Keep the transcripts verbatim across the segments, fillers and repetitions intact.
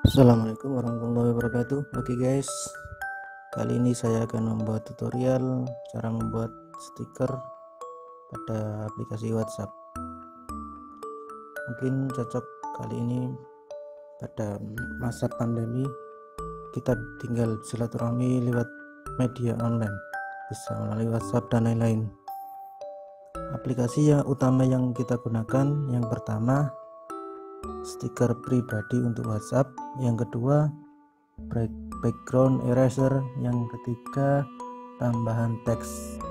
Assalamualaikum warahmatullahi wabarakatuh. Oke guys, kali ini saya akan membuat tutorial cara membuat stiker pada aplikasi WhatsApp. Mungkin cocok kali ini pada masa pandemi, kita tinggal silaturahmi lewat media online, bisa melalui WhatsApp dan lain-lain. Aplikasi yang utama yang kita gunakan, yang pertama stiker pribadi untuk WhatsApp, yang kedua background eraser, yang ketiga tambahan teks.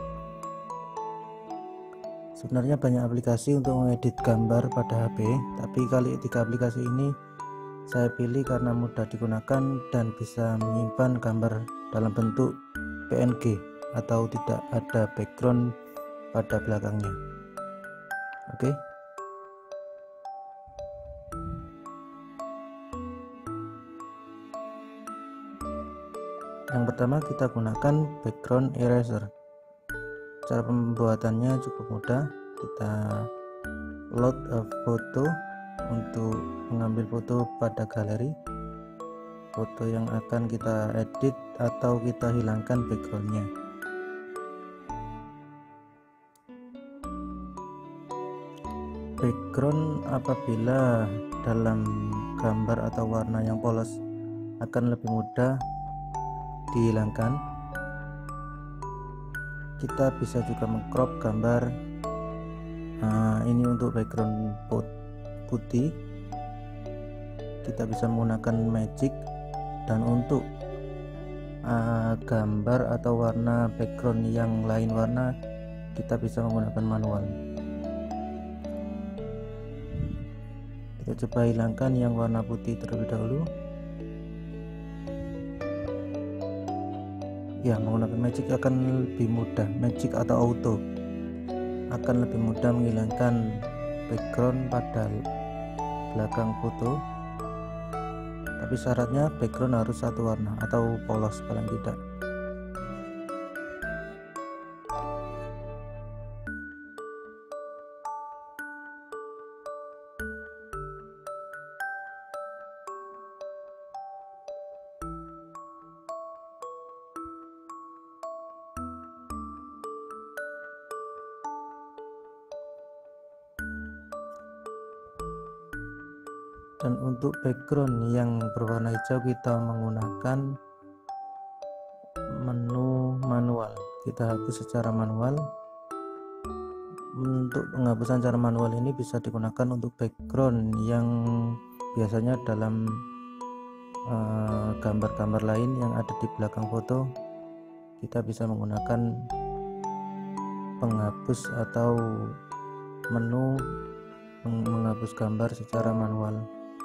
Sebenarnya banyak aplikasi untuk mengedit gambar pada H P, tapi kali tiga aplikasi ini saya pilih karena mudah digunakan dan bisa menyimpan gambar dalam bentuk P N G atau tidak ada background pada belakangnya. Oke, yang pertama kita gunakan background eraser. Cara pembuatannya cukup mudah. Kita load a photo untuk mengambil foto pada galeri, foto yang akan kita edit atau kita hilangkan backgroundnya. Background apabila dalam gambar atau warna yang polos akan lebih mudah dihilangkan. Kita bisa juga mengcrop gambar. Nah, ini untuk background putih kita bisa menggunakan magic, dan untuk uh, gambar atau warna background yang lain warna kita bisa menggunakan manual. Kita coba hilangkan yang warna putih terlebih dahulu. Ya, menggunakan magic akan lebih mudah, magic atau auto akan lebih mudah menghilangkan background pada belakang foto, tapi syaratnya background harus satu warna atau polos paling tidak. Dan untuk background yang berwarna hijau kita menggunakan menu manual. Kita hapus secara manual. Untuk penghapusan secara manual ini bisa digunakan untuk background yang biasanya dalam gambar-gambar uh, lain yang ada di belakang foto. Kita bisa menggunakan penghapus atau menu menghapus gambar secara manual.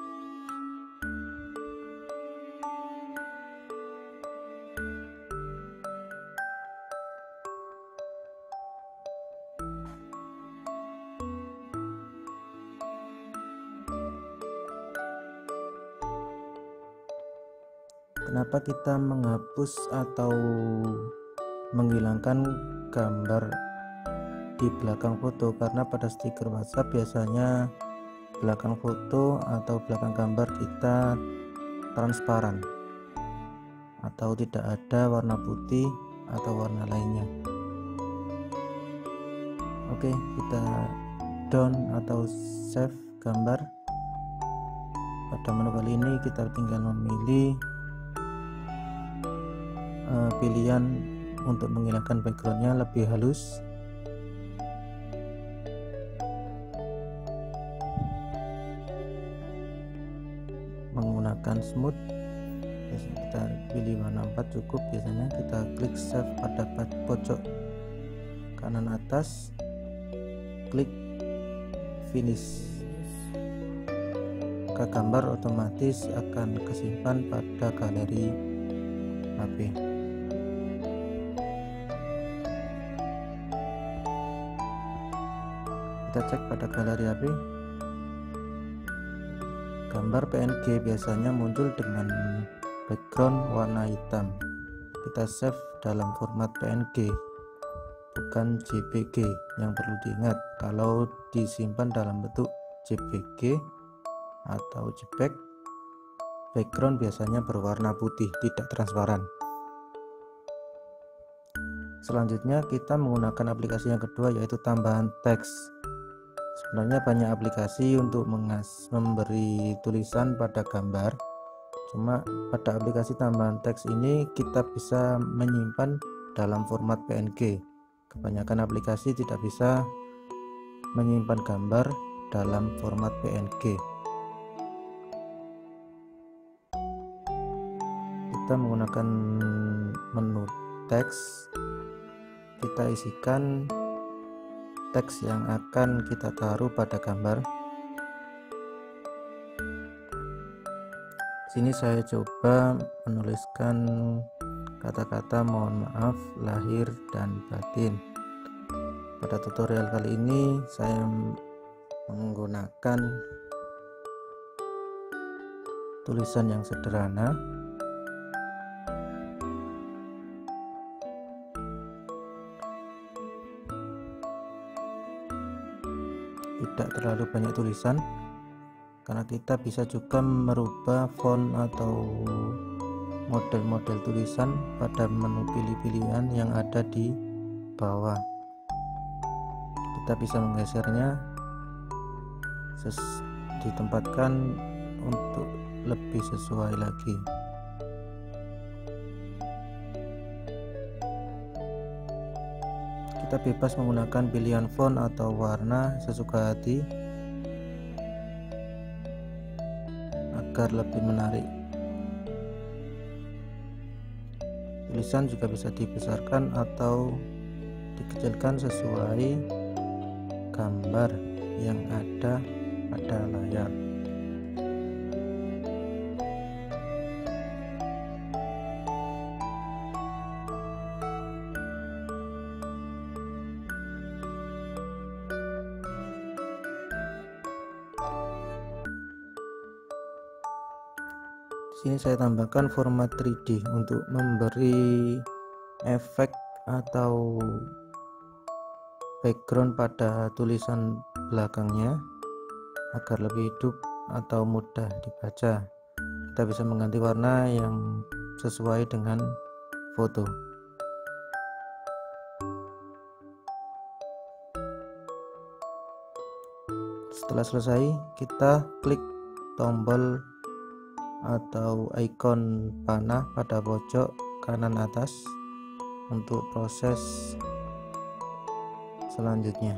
Kenapa kita menghapus atau menghilangkan gambar di belakang foto? Karena pada stiker WhatsApp biasanya belakang foto atau belakang gambar kita transparan atau tidak ada warna putih atau warna lainnya. Oke, kita down atau save gambar. Pada menu kali ini kita tinggal memilih pilihan untuk menghilangkan backgroundnya lebih halus. Menggunakan smooth, biasanya kita pilih warna empat cukup. Biasanya kita klik save pada pojok kanan atas, klik finish, maka gambar otomatis akan kesimpan pada galeri H P. Kita cek pada galeri H P, gambar P N G biasanya muncul dengan background warna hitam. Kita save dalam format P N G, bukan J P G. Yang perlu diingat, kalau disimpan dalam bentuk J P G atau JPEG background biasanya berwarna putih, tidak transparan. Selanjutnya kita menggunakan aplikasi yang kedua, yaitu tambahan teks. Sebenarnya banyak aplikasi untuk mengas memberi tulisan pada gambar, cuma pada aplikasi tambahan teks ini kita bisa menyimpan dalam format P N G. Kebanyakan aplikasi tidak bisa menyimpan gambar dalam format P N G. Kita menggunakan menu teks, kita isikan teks yang akan kita taruh pada gambar. Sini saya coba menuliskan kata-kata mohon maaf lahir dan batin. Pada tutorial kali ini saya menggunakan tulisan yang sederhana. Tidak terlalu banyak tulisan, karena kita bisa juga merubah font atau model-model tulisan pada menu pilih-pilihan yang ada di bawah. Kita bisa menggesernya, ditempatkan untuk lebih sesuai lagi. Kita bebas menggunakan pilihan font atau warna sesuka hati agar lebih menarik. Tulisan juga bisa dibesarkan atau dikecilkan sesuai gambar yang ada pada layar. Sini saya tambahkan format tiga D untuk memberi efek atau background pada tulisan belakangnya agar lebih hidup atau mudah dibaca. Kita bisa mengganti warna yang sesuai dengan foto. Setelah selesai, kita klik tombol atau ikon panah pada pojok kanan atas untuk proses selanjutnya.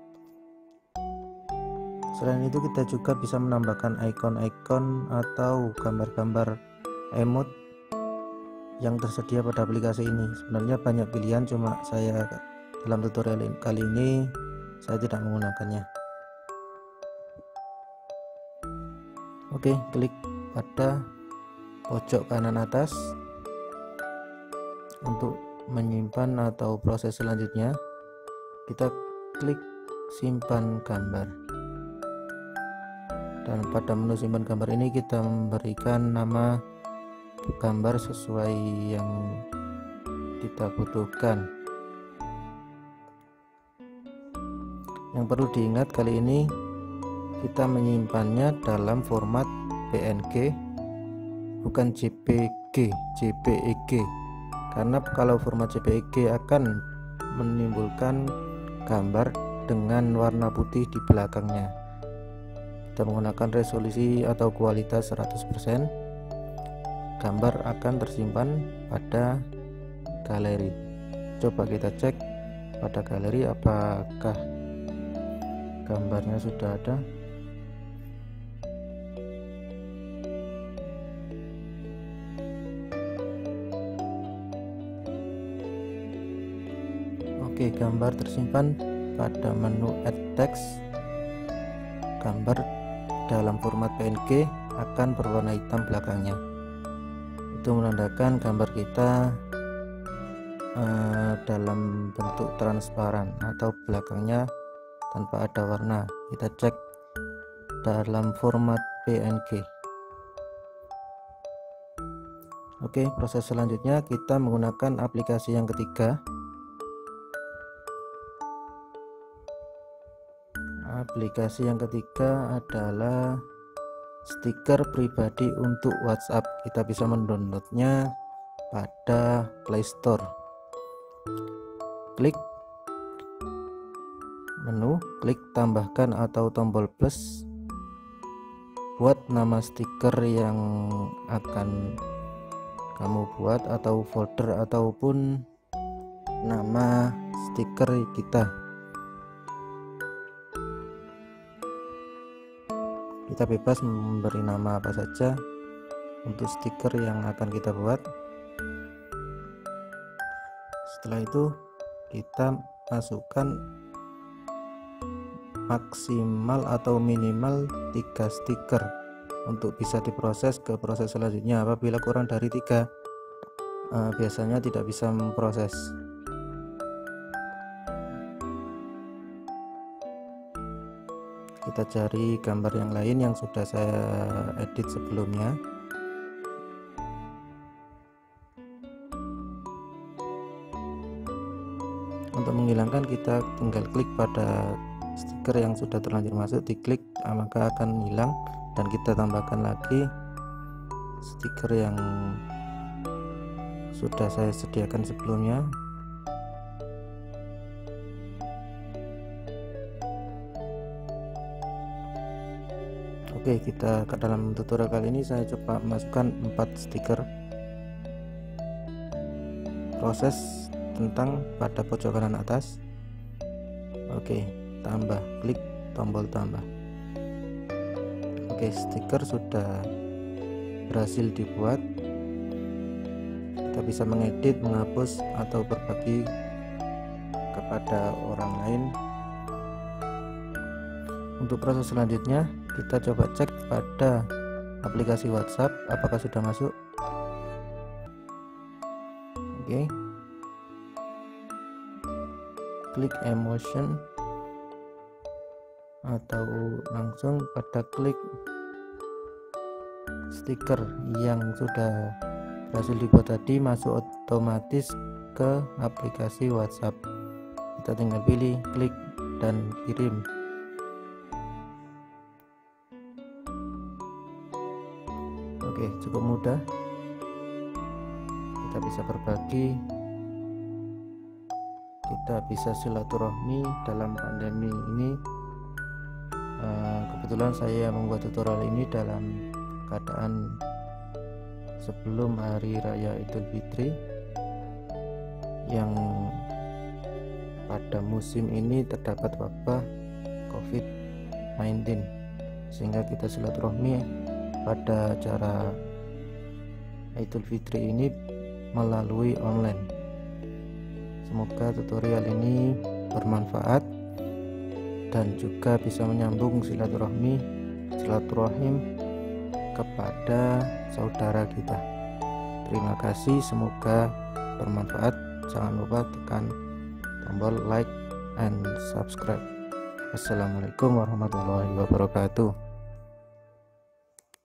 Selain itu, kita juga bisa menambahkan ikon-ikon atau gambar-gambar emot yang tersedia pada aplikasi ini. Sebenarnya banyak pilihan, cuma saya dalam tutorial kali ini saya tidak menggunakannya. Oke, klik pada pojok kanan atas untuk menyimpan atau proses selanjutnya. Kita klik simpan gambar, dan pada menu simpan gambar ini kita memberikan nama gambar sesuai yang kita butuhkan. Yang perlu diingat, kali ini kita menyimpannya dalam format P N G, bukan J P G, J P E G, karena kalau format J P E G akan menimbulkan gambar dengan warna putih di belakangnya. Kita menggunakan resolusi atau kualitas seratus persen, gambar akan tersimpan pada galeri. Coba kita cek pada galeri apakah gambarnya sudah ada. Oke, gambar tersimpan pada menu add text. Gambar dalam format P N G akan berwarna hitam belakangnya. Itu menandakan gambar kita uh, dalam bentuk transparan atau belakangnya tanpa ada warna. Kita cek dalam format P N G. Oke, proses selanjutnya kita menggunakan aplikasi yang ketiga. Aplikasi yang ketiga adalah stiker pribadi untuk WhatsApp. Kita bisa mendownloadnya pada Play Store. Klik menu, klik tambahkan atau tombol plus, buat nama stiker yang akan kamu buat atau folder ataupun nama stiker kita. Kita bebas memberi nama apa saja untuk stiker yang akan kita buat. Setelah itu kita masukkan maksimal atau minimal tiga stiker untuk bisa diproses ke proses selanjutnya. Apabila kurang dari tiga, eh, biasanya tidak bisa memproses. Kita cari gambar yang lain yang sudah saya edit sebelumnya. Untuk menghilangkan, kita tinggal klik pada stiker yang sudah terlanjur masuk, diklik maka akan hilang, dan kita tambahkan lagi stiker yang sudah saya sediakan sebelumnya. Oke, kita ke dalam tutorial kali ini saya coba masukkan empat stiker. Proses tentang pada pojok kanan atas. Oke, tambah, klik tombol tambah. Oke, stiker sudah berhasil dibuat. Kita bisa mengedit, menghapus, atau berbagi kepada orang lain. Untuk proses selanjutnya, kita coba cek pada aplikasi WhatsApp apakah sudah masuk. Oke, klik emotion atau langsung pada klik stiker yang sudah berhasil dibuat tadi, masuk otomatis ke aplikasi WhatsApp. Kita tinggal pilih, klik, dan kirim. Oke, cukup mudah. Kita bisa berbagi, kita bisa silaturahmi dalam pandemi ini. Kebetulan saya membuat tutorial ini dalam keadaan sebelum hari raya Idul Fitri, yang pada musim ini terdapat wabah covid sembilan belas, sehingga kita silaturahmi pada acara Idul Fitri ini melalui online. Semoga tutorial ini bermanfaat dan juga bisa menyambung silaturahmi silaturahim kepada saudara kita. Terima kasih, semoga bermanfaat. Jangan lupa tekan tombol like and subscribe. Assalamualaikum warahmatullahi wabarakatuh.